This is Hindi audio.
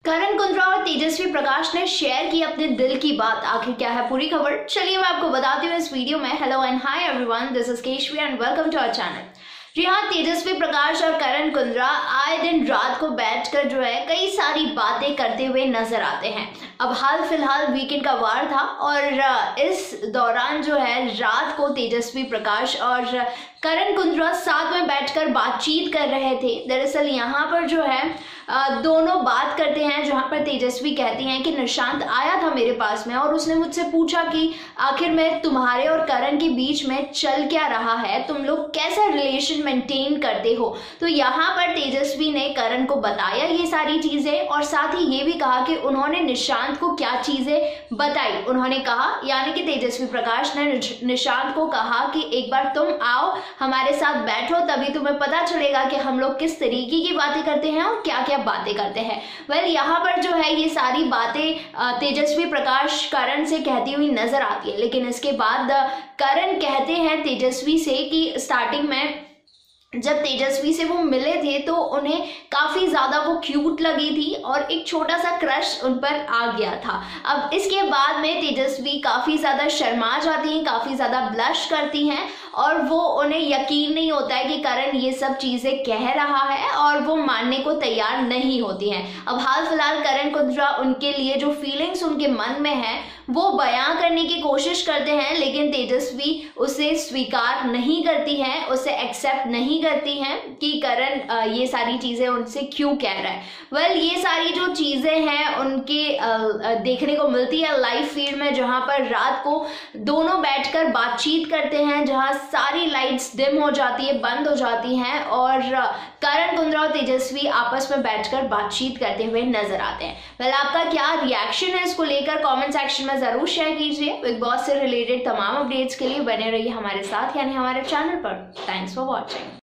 करण कुंद्रा और तेजस्वी प्रकाश ने शेयर की अपने दिल की बात। आखिर क्या है पूरी खबर, चलिए मैं आपको बताती हूँ इस वीडियो में। Hello and hi everyone, this is Keshavi and welcome to our channel. जी हाँ, तेजस्वी प्रकाश और करण कुंद्रा आए दिन रात को बैठकर जो है कई सारी बातें करते हुए नजर आते हैं। अब हाल फिलहाल वीकेंड का वार था और इस दौरान जो है रात को तेजस्वी प्रकाश और करण कुंद्रा साथ में बैठकर बातचीत कर रहे थे। दरअसल यहाँ पर जो है दोनों बात करते हैं, जहाँ पर तेजस्वी कहती हैं कि निशांत आया था मेरे पास में और उसने मुझसे पूछा कि आखिर में तुम्हारे और करण के बीच में चल क्या रहा है, तुम लोग कैसा रिलेशन मेंटेन करते हो। तो यहाँ पर तेजस्वी ने करण को बताया ये सारी चीजें और साथ ही ये भी कहा कि उन्होंने निशांत को क्या चीजें बताई। उन्होंने कहा, यानी कि तेजस्वी प्रकाश ने निशांत को कहा कि एक बार तुम आओ हमारे साथ बैठो, तभी तुम्हें पता चलेगा कि हम लोग किस तरीके की बातें करते हैं और क्या क्या बातें करते हैं। वेल यहाँ पर जो है ये सारी बातें तेजस्वी प्रकाश करण से कहती हुई नजर आती है, लेकिन इसके बाद करण कहते हैं तेजस्वी से कि स्टार्टिंग में जब तेजस्वी से वो मिले थे तो उन्हें काफी ज्यादा वो क्यूट लगी थी और एक छोटा सा क्रश उन पर आ गया था। अब इसके बाद में तेजस्वी काफी ज्यादा शर्मा जाती हैं, काफी ज्यादा ब्लश करती हैं और वो उन्हें यकीन नहीं होता है कि करण ये सब चीजें कह रहा है और वो मानने को तैयार नहीं होती हैं। अब हाल फिलहाल करण कुंद्रा उनके लिए जो फीलिंग्स उनके मन में है वो बयां करने की कोशिश करते हैं, लेकिन तेजस्वी उसे स्वीकार नहीं करती हैं, उसे एक्सेप्ट नहीं करती हैं कि करण ये सारी चीजें उनसे क्यों कह रहा है। वेल ये सारी जो चीजें हैं उनके देखने को मिलती है लाइव फीड में, जहां पर रात को दोनों बैठकर बातचीत करते हैं, जहां सारी लाइट्स डिम हो जाती है, बंद हो जाती हैं और करण कुंद्रा और तेजस्वी आपस में बैठकर बातचीत करते हुए नजर आते हैं। वेल आपका क्या रिएक्शन है इसको लेकर कमेंट सेक्शन में जरूर शेयर कीजिए। बिग बॉस से रिलेटेड तमाम अपडेट्स के लिए बने रहिए हमारे साथ, यानी हमारे चैनल पर। Thanks for watching.